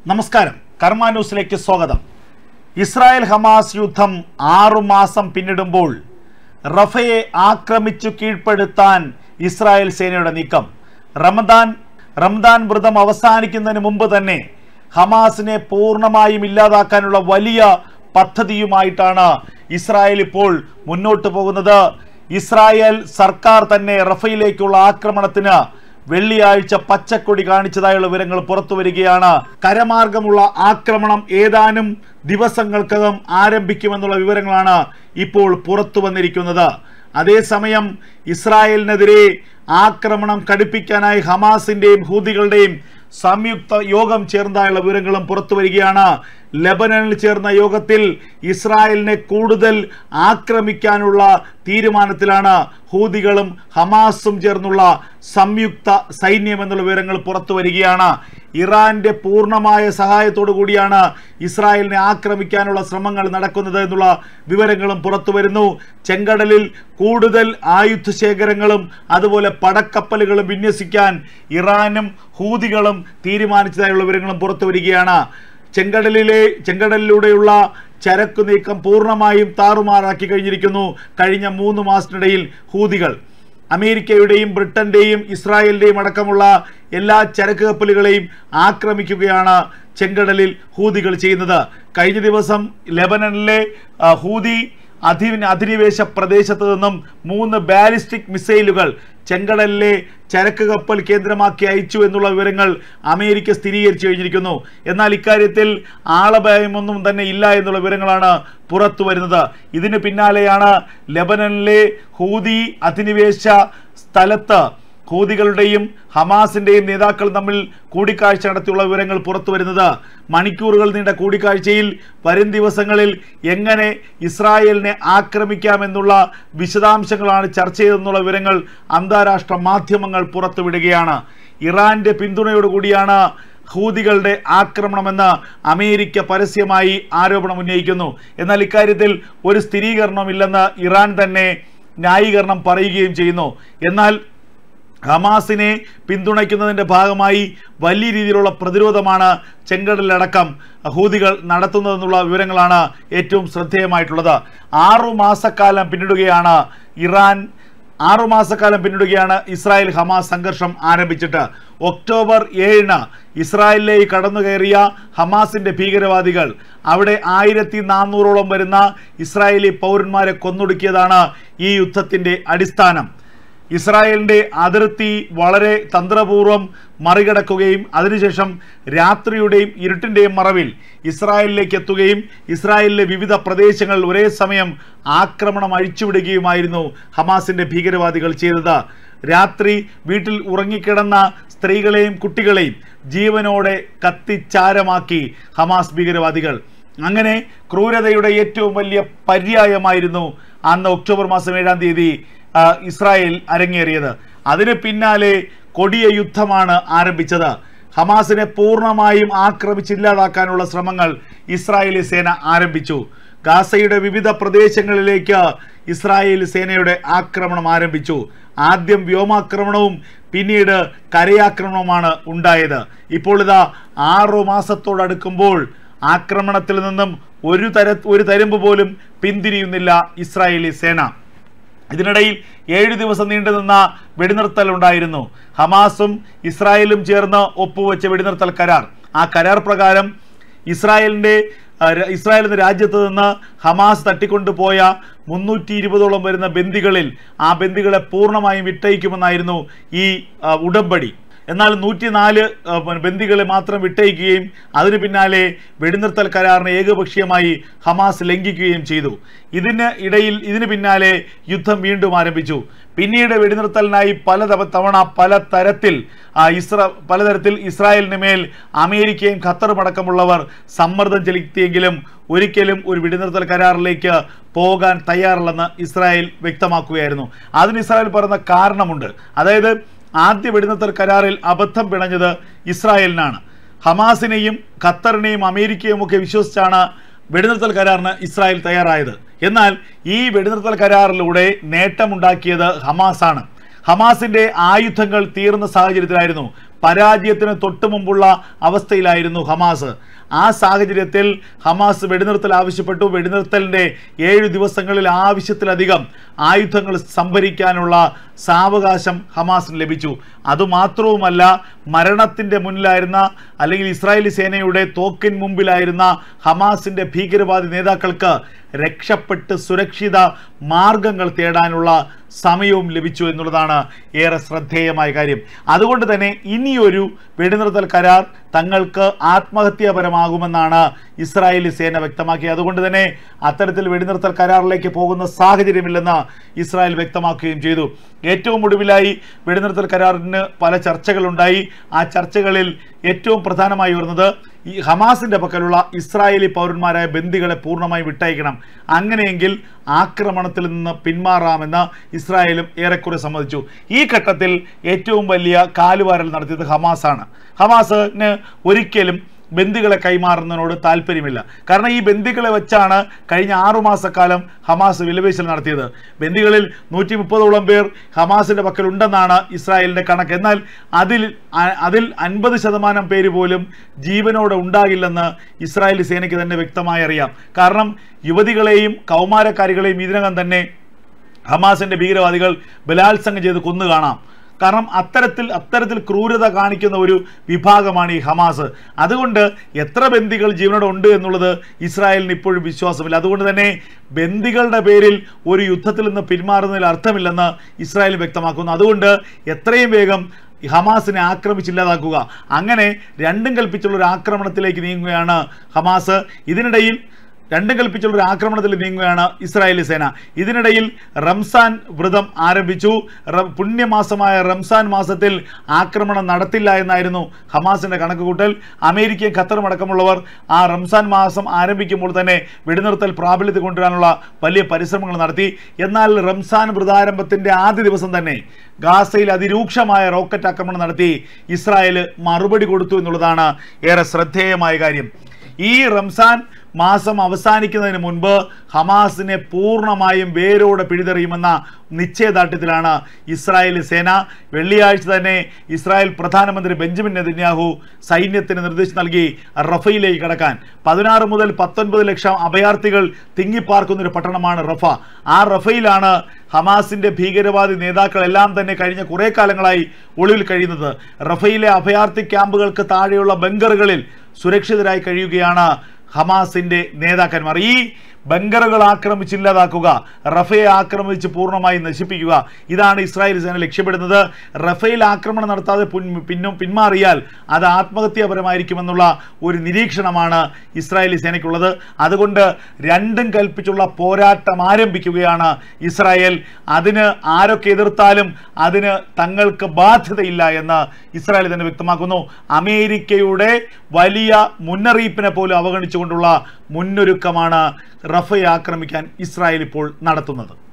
നമസ്കാരം, കർമ്മ ന്യൂസിലേക്ക് സ്വാഗതം. ഇസ്രായേൽ ഹമാസ് യുദ്ധം 6 മാസം പിന്നിടുമ്പോൾ റഫയെ ആക്രമിച്ചു കീഴ്പ്പെടുത്താൻ ഇസ്രായേൽ സേനയുടെ നീക്കം. റമദാൻ വ്രതം അവസാനിക്കുന്നതിന് മുമ്പ് തന്നെ ഹമാസിനെ പൂർണ്ണമായും ഇല്ലാതാക്കാനുള്ള വലിയ പദ്ധതിയുമായിട്ടാണ് ഇസ്രായേൽ ഇപ്പോൾ മുന്നോട്ട് പോകുന്നത്. ഇസ്രായേൽ സർക്കാർ തന്നെ റഫയിലേക്കുള്ള ആക്രമണത്തിന് വെള്ളിയാഴ്ച പച്ചക്കൊടി കാണിച്ചതായുള്ള വിവരങ്ങൾ പുറത്തു വരികയാണ്. കരമാർഗമുള്ള ആക്രമണം ഏതാനും ദിവസങ്ങൾക്കകം ആരംഭിക്കുമെന്നുള്ള വിവരങ്ങളാണ് ഇപ്പോൾ പുറത്തു വന്നിരിക്കുന്നത്. അതേസമയം ഇസ്രായേലിനെതിരെ ആക്രമണം കടുപ്പിക്കാനായി ഹമാസിന്റെയും ഹൂതികളുടെയും സംയുക്ത യോഗം ചേർന്നതായുള്ള വിവരങ്ങളും പുറത്തു വരികയാണ്. ലെബനനിൽ ചേർന്ന യോഗത്തിൽ ഇസ്രായേലിനെ കൂടുതൽ ആക്രമിക്കാനുള്ള തീരുമാനത്തിലാണ് ഹൂതികളും ഹമാസും ചേർന്നുള്ള സംയുക്ത സൈന്യം എന്നുള്ള വിവരങ്ങൾ പുറത്തു വരികയാണ്. ഇറാന്റെ പൂർണ്ണമായ സഹായത്തോടു കൂടിയാണ് ഇസ്രായേലിനെ ആക്രമിക്കാനുള്ള ശ്രമങ്ങൾ നടക്കുന്നത് എന്നുള്ള വിവരങ്ങളും പുറത്തു വരുന്നു. ചെങ്കടലിൽ കൂടുതൽ ആയുധ ശേഖരങ്ങളും അതുപോലെ പടക്കപ്പലുകളും വിന്യസിക്കാൻ ഇറാനും ഹൂതികളും തീരുമാനിച്ചതായുള്ള വിവരങ്ങളും പുറത്തു വരികയാണ്. ചെങ്കടലിലൂടെയുള്ള ചരക്കു നീക്കം പൂർണ്ണമായും താറുമാറാക്കി കഴിഞ്ഞിരിക്കുന്നു. കഴിഞ്ഞ 3 മാസത്തിനിടയിൽ ഹൂതികൾ അമേരിക്കയുടെയും ബ്രിട്ടന്റെയും ഇസ്രായേലിന്റെയും അടക്കമുള്ള എല്ലാ ചരക്ക് കപ്പലുകളെയും ആക്രമിക്കുകയാണ് ചെങ്കടലിൽ ഹൂതികൾ ചെയ്യുന്നത്. കഴിഞ്ഞ ദിവസം ലെബനനിലെ ഹൂതി അധിനിവേശ പ്രദേശത്ത് നിന്നും 3 ബാലിസ്റ്റിക് മിസൈലുകൾ ചെങ്കടലിലെ ചരക്ക് കപ്പൽ കേന്ദ്രമാക്കി അയച്ചു എന്നുള്ള വിവരങ്ങൾ അമേരിക്ക സ്ഥിരീകരിച്ചു കഴിഞ്ഞിരിക്കുന്നു. എന്നാൽ ഇക്കാര്യത്തിൽ ആളഭയമൊന്നും തന്നെ ഇല്ല എന്നുള്ള വിവരങ്ങളാണ് പുറത്തു വരുന്നത്. ഇതിന് പിന്നാലെയാണ് ലെബനനിലെ ഹൂതി അധിനിവേശ സ്ഥലത്ത് ഹൂതികളുടെയും ഹമാസിന്റെയും നേതാക്കൾ തമ്മിൽ കൂടിക്കാഴ്ച നടത്തിയുള്ള വിവരങ്ങൾ പുറത്തു വരുന്നത്. മണിക്കൂറുകൾ നീണ്ട കൂടിക്കാഴ്ചയിൽ വരും ദിവസങ്ങളിൽ എങ്ങനെ ഇസ്രായേലിനെ ആക്രമിക്കാമെന്നുള്ള വിശദാംശങ്ങളാണ് ചർച്ച ചെയ്തെന്നുള്ള വിവരങ്ങൾ അന്താരാഷ്ട്ര മാധ്യമങ്ങൾ പുറത്തുവിടുകയാണ്. ഇറാന്റെ പിന്തുണയോടുകൂടിയാണ് ഹൂതികളുടെ ആക്രമണമെന്ന് അമേരിക്ക പരസ്യമായി ആരോപണം ഉന്നയിക്കുന്നു. എന്നാൽ ഇക്കാര്യത്തിൽ ഒരു സ്ഥിരീകരണമില്ലെന്ന് ഇറാൻ തന്നെ ന്യായീകരണം പറയുകയും ചെയ്യുന്നു. എന്നാൽ ഹമാസിനെ പിന്തുണയ്ക്കുന്നതിൻ്റെ ഭാഗമായി വലിയ രീതിയിലുള്ള പ്രതിരോധമാണ് ചെങ്കടലിലടക്കം ഹൂതികൾ നടത്തുന്നതെന്നുള്ള വിവരങ്ങളാണ് ഏറ്റവും ശ്രദ്ധേയമായിട്ടുള്ളത്. 6 മാസക്കാലം പിന്നിടുകയാണ് ഇസ്രായേൽ ഹമാസ് സംഘർഷം ആരംഭിച്ചിട്ട്. ഒക്ടോബർ 7 ഇസ്രായേലിലേക്ക് കടന്നു കയറിയ ഹമാസിന്റെ ഭീകരവാദികൾ അവിടെ 1400ഓളം വരുന്ന ഇസ്രായേലി പൗരന്മാരെ കൊന്നൊടുക്കിയതാണ് ഈ യുദ്ധത്തിന്റെ അടിസ്ഥാനം. ഇസ്രായേലിന്റെ അതിർത്തി വളരെ തന്ത്രപൂർവ്വം മറികടക്കുകയും അതിനുശേഷം രാത്രിയുടെയും ഇരുട്ടിന്റെയും മറവിൽ ഇസ്രായേലിലേക്ക് എത്തുകയും ഇസ്രായേലിലെ വിവിധ പ്രദേശങ്ങളിൽ ഒരേ സമയം ആക്രമണം അഴിച്ചുവിടുകയുമായിരുന്നു ഹമാസിന്റെ ഭീകരവാദികൾ ചെയ്തത്. രാത്രി വീട്ടിൽ ഉറങ്ങിക്കിടന്ന സ്ത്രീകളെയും കുട്ടികളെയും ജീവനോടെ കത്തിച്ചാരമാക്കി ഹമാസ് ഭീകരവാദികൾ. അങ്ങനെ ക്രൂരതയുടെ ഏറ്റവും വലിയ പര്യായമായിരുന്നു അന്ന് ഒക്ടോബർ മാസം 7-ാം തീയതി ഇസ്രായേൽ അരങ്ങേറിയത്. അതിന് പിന്നാലെ കൊടിയ യുദ്ധമാണ് ആരംഭിച്ചത്. ഹമാസിനെ പൂർണ്ണമായും ആക്രമിച്ചില്ലാതാക്കാനുള്ള ശ്രമങ്ങൾ ഇസ്രായേലി സേന ആരംഭിച്ചു. ഗാസയുടെ വിവിധ പ്രദേശങ്ങളിലേക്ക് ഇസ്രായേൽ സേനയുടെ ആക്രമണം ആരംഭിച്ചു. ആദ്യം വ്യോമാക്രമണവും പിന്നീട് കരയാക്രമണവുമാണ് ഉണ്ടായത്. ഇപ്പോൾ ഇതാ 6 മാസത്തോടടുക്കുമ്പോൾ ആക്രമണത്തിൽ നിന്നും ഒരു തരമ്പ് പോലും പിന്തിരിയുന്നില്ല ഇസ്രായേലി സേന. ഇതിനിടയിൽ 7 ദിവസം നീണ്ടുനിന്ന വെടിനിർത്തൽ ഉണ്ടായിരുന്നു. ഹമാസും ഇസ്രായേലും ചേർന്ന് ഒപ്പുവെച്ച വെടിനിർത്തൽ കരാർ. ആ കരാർ പ്രകാരം ഇസ്രായേൽ രാജ്യത്ത് നിന്ന് ഹമാസ് തട്ടിക്കൊണ്ടുപോയ 320ഓളം വരുന്ന ബന്ദികളിൽ ആ ബന്ദികളെ പൂർണ്ണമായും വിട്ടയക്കുമെന്നായിരുന്നു ഈ ഉടമ്പടി. എന്നാൽ 104 ബന്ദികളെ മാത്രം വിട്ടയക്കുകയും അതിന് പിന്നാലെ വെടിനിർത്തൽ കരാറിനെ ഏകപക്ഷീയമായി ഹമാസ് ലംഘിക്കുകയും ചെയ്തു. ഇതിന് പിന്നാലെ യുദ്ധം വീണ്ടും ആരംഭിച്ചു. പിന്നീട് വെടിനിർത്തലിനായി പല തരത്തിൽ ഇസ്രായേലിന് മേൽ അമേരിക്കയും ഖത്തറും അടക്കമുള്ളവർ സമ്മർദ്ദം ചെലുത്തിയെങ്കിലും ഒരിക്കലും ഒരു വെടിനിർത്തൽ കരാറിലേക്ക് പോകാൻ തയ്യാറല്ലെന്ന് ഇസ്രായേൽ വ്യക്തമാക്കുകയായിരുന്നു. അതിന് ഇസ്രായേൽ പറയുന്ന കാരണമുണ്ട്. അതായത് ആദ്യ വെടിനിർത്തൽ കരാറിൽ അബദ്ധം പിണഞ്ഞത് ഇസ്രായേലിനാണ്. ഹമാസിനെയും ഖത്തറിനെയും അമേരിക്കയും ഒക്കെ വിശ്വസിച്ചാണ് വെടിനിർത്തൽ കരാറിന് ഇസ്രായേൽ തയ്യാറായത്. എന്നാൽ ഈ വെടിനിർത്തൽ കരാറിലൂടെ നേട്ടമുണ്ടാക്കിയത് ഹമാസാണ്. ഹമാസിന്റെ ആയുധങ്ങൾ തീർന്ന സാഹചര്യത്തിലായിരുന്നു. പരാജയത്തിന് തൊട്ടു മുമ്പുള്ള അവസ്ഥയിലായിരുന്നു ഹമാസ്. ആ സാഹചര്യത്തിൽ ഹമാസ് വെടിനിർത്തൽ ആവശ്യപ്പെട്ടു. വെടിനിർത്തലിൻ്റെ 7 ദിവസങ്ങളിൽ ആവശ്യത്തിലധികം ആയുധങ്ങൾ സംഭരിക്കാനുള്ള സാവകാശം ഹമാസിന് ലഭിച്ചു. അതുമാത്രവുമല്ല, മരണത്തിൻ്റെ മുന്നിലായിരുന്ന അല്ലെങ്കിൽ ഇസ്രായേലി സേനയുടെ തോക്കിൻ മുമ്പിലായിരുന്ന ഹമാസിൻ്റെ ഭീകരവാദി നേതാക്കൾക്ക് രക്ഷപ്പെട്ട് സുരക്ഷിത മാർഗങ്ങൾ തേടാനുള്ള സമയവും ലഭിച്ചു എന്നുള്ളതാണ് ഏറെ ശ്രദ്ധേയമായ കാര്യം. അതുകൊണ്ട് തന്നെ ഇനിയൊരു വെടിനിർത്തൽ കരാർ തങ്ങൾക്ക് ആത്മഹത്യാപരമാകുമെന്നാണ് ഇസ്രായേലി സേന വ്യക്തമാക്കിയത്. അതുകൊണ്ട് തന്നെ അത്തരത്തിൽ വെടിനിർത്തൽ കരാറിലേക്ക് പോകുന്ന സാഹചര്യമില്ലെന്ന് ഇസ്രായേൽ വ്യക്തമാക്കുകയും ചെയ്തു. ഏറ്റവും ഒടുവിലായി വെടിനിർത്തൽ കരാറിന് പല ചർച്ചകളുണ്ടായി. ആ ചർച്ചകളിൽ ഏറ്റവും പ്രധാനമായി വരുന്നത് ഈ ഹമാസിൻ്റെ പക്കലുള്ള ഇസ്രായേലി പൗരന്മാരായ ബന്ദികളെ പൂർണ്ണമായി വിട്ടയക്കണം, അങ്ങനെയെങ്കിൽ ആക്രമണത്തിൽ നിന്ന് പിന്മാറാമെന്ന് ഇസ്രായേലും ഏറെക്കുറെ സമ്മതിച്ചു. ഈ ഘട്ടത്തിൽ ഏറ്റവും വലിയ കാലുവാരൽ നടത്തിയത് ഹമാസാണ്. ഹമാസിന് ഒരിക്കലും ബന്ദികളെ കൈമാറുന്നതിനോട് താല്പര്യമില്ല. കാരണം ഈ ബന്ദികളെ വെച്ചാണ് കഴിഞ്ഞ 6 മാസക്കാലം ഹമാസ് വിലപേശൽ നടത്തിയത്. ബന്ദികളിൽ 130ഓളം പേർ ഹമാസിൻ്റെ പക്കലുണ്ടെന്നാണ് ഇസ്രായേലിൻ്റെ കണക്ക്. എന്നാൽ അതിൽ 50% പേര് പോലും ജീവനോടെ ഉണ്ടാകില്ലെന്ന് ഇസ്രായേലി സേനയ്ക്ക് തന്നെ വ്യക്തമായി അറിയാം. കാരണം യുവതികളെയും കൗമാരക്കാരികളെയും ഇതിനകം തന്നെ ഹമാസിൻ്റെ ഭീകരവാദികൾ ബലാത്സംഗം ചെയ്ത് കൊന്നു കാണാം. കാരണം അത്തരത്തിൽ ക്രൂരത കാണിക്കുന്ന ഒരു വിഭാഗമാണ് ഈ ഹമാസ്. അതുകൊണ്ട് എത്ര ബന്ദികൾ ജീവനോടെ ഉണ്ട് എന്നുള്ളത് ഇസ്രായേലിന് ഇപ്പോഴും വിശ്വാസമില്ല. അതുകൊണ്ട് തന്നെ ബന്ദികളുടെ പേരിൽ ഒരു യുദ്ധത്തിൽ നിന്ന് പിന്മാറുന്നതിൽ അർത്ഥമില്ലെന്ന് ഇസ്രായേൽ വ്യക്തമാക്കുന്നു. അതുകൊണ്ട് എത്രയും വേഗം ഹമാസിനെ ആക്രമിച്ചില്ലാതാക്കുക, അങ്ങനെ രണ്ടും കൽപ്പിച്ചുള്ള ഒരു ആക്രമണത്തിലേക്ക് നീങ്ങുകയാണ് ഹമാസ്. ഇതിനിടയിൽ രണ്ടും കൽപ്പിച്ചുള്ളൊരു ആക്രമണത്തിൽ നീങ്ങുകയാണ് ഇസ്രായേലി സേന. ഇതിനിടയിൽ റംസാൻ വ്രതം ആരംഭിച്ചു. പുണ്യമാസമായ റംസാൻ മാസത്തിൽ ആക്രമണം നടത്തില്ല എന്നായിരുന്നു ഹമാസിൻ്റെ കണക്കുകൂട്ടൽ. അമേരിക്കയും ഖത്തറും അടക്കമുള്ളവർ ആ റംസാൻ മാസം ആരംഭിക്കുമ്പോൾ തന്നെ വെടിനിർത്തൽ പ്രാബല്യത്തിൽ കൊണ്ടുവരാനുള്ള വലിയ പരിശ്രമങ്ങൾ നടത്തി. എന്നാൽ റംസാൻ വ്രതാരംഭത്തിൻ്റെ ആദ്യ ദിവസം തന്നെ ഗാസയിൽ അതിരൂക്ഷമായ റോക്കറ്റ് ആക്രമണം നടത്തി ഇസ്രായേൽ മറുപടി കൊടുത്തു എന്നുള്ളതാണ് ഏറെ ശ്രദ്ധേയമായ കാര്യം. ഈ റംസാൻ മാസം അവസാനിക്കുന്നതിന് മുൻപ് ഹമാസിനെ പൂർണ്ണമായും വേരോടെ പിഴുതെറിയുമെന്ന നിശ്ചയദാർഢ്യത്തിലാണ് ഇസ്രായേലി സേന. വെള്ളിയാഴ്ച തന്നെ ഇസ്രായേൽ പ്രധാനമന്ത്രി ബെഞ്ചമിൻ നെതന്യാഹു സൈന്യത്തിന് നിർദ്ദേശം നൽകി റഫയിലേക്ക് കടക്കാൻ. 16 മുതൽ 19 ലക്ഷം അഭയാർത്ഥികൾ തിങ്ങിപ്പാർക്കുന്നൊരു പട്ടണമാണ് റഫ. ആ റഫയിലാണ് ഹമാസിൻ്റെ ഭീകരവാദി നേതാക്കളെല്ലാം തന്നെ കഴിഞ്ഞ കുറേ കാലങ്ങളായി ഒളിവിൽ കഴിയുന്നത്. റഫയിലെ അഭയാർത്ഥി ക്യാമ്പുകൾക്ക് താഴെയുള്ള ബങ്കറുകളിൽ സുരക്ഷിതരായി കഴിയുകയാണ് ഹമാസിൻ്റെ നേതാക്കന്മാർ. ഈ ബങ്കറുകൾ ആക്രമിച്ചില്ലാതാക്കുക, റഫയെ ആക്രമിച്ച് പൂർണ്ണമായി നശിപ്പിക്കുക, ഇതാണ് ഇസ്രായേൽ സേന ലക്ഷ്യമിടുന്നത്. റഫേൽ ആക്രമണം നടത്താതെ പിന്മാറിയാൽ അത് ആത്മഹത്യാപരമായിരിക്കുമെന്നുള്ള ഒരു നിരീക്ഷണമാണ് ഇസ്രായേലി സേനയ്ക്കുള്ളത്. അതുകൊണ്ട് രണ്ടും കൽപ്പിച്ചുള്ള പോരാട്ടം ആരംഭിക്കുകയാണ് ഇസ്രായേൽ. അതിന് ആരൊക്കെ എതിർത്താലും അതിന് തങ്ങൾക്ക് ബാധ്യതയില്ല എന്ന് ഇസ്രായേൽ തന്നെ വ്യക്തമാക്കുന്നു. അമേരിക്കയുടെ വലിയ മുന്നറിയിപ്പിനെ പോലും അവഗണിച്ചുകൊണ്ടുള്ള മുന്നൊരുക്കമാണ് റഫയെ ആക്രമിക്കാൻ ഇസ്രായേൽ ഇപ്പോൾ നടത്തുന്നത്.